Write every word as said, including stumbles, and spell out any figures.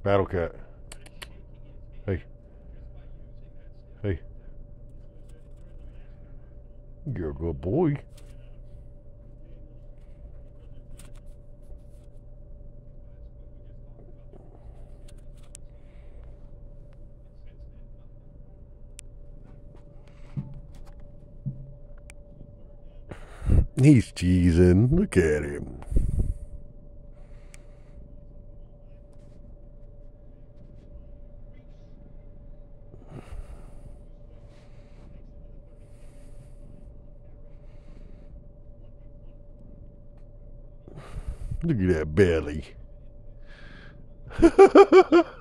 Battle cat. Hey. Hey. You're a good boy. He's cheesing. Look at him. Look at that belly.